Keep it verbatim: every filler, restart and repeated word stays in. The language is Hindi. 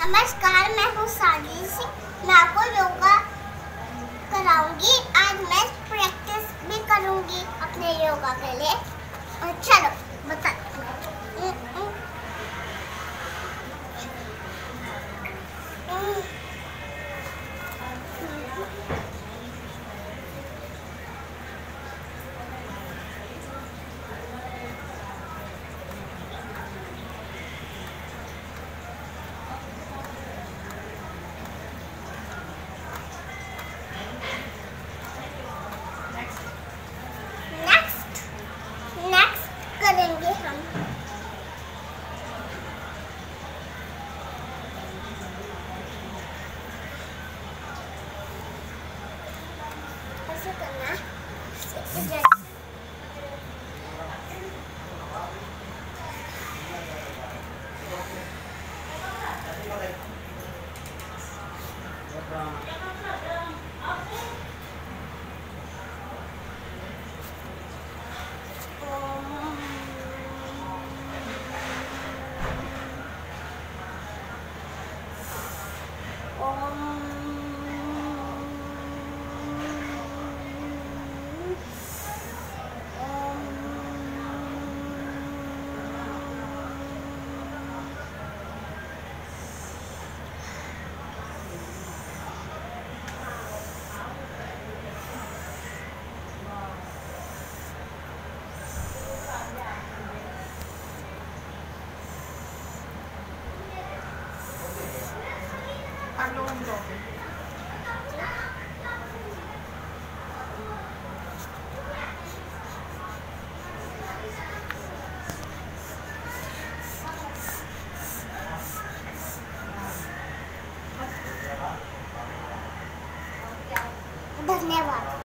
नमस्कार, मैं हूँ साजिश सिंह। मैं आपको योगा कराऊंगी। आज मैं प्रैक्टिस भी करूंगी अपने योगा के लिए। चलो बता। करेंगे हम ऐसे करना। धन्यवाद।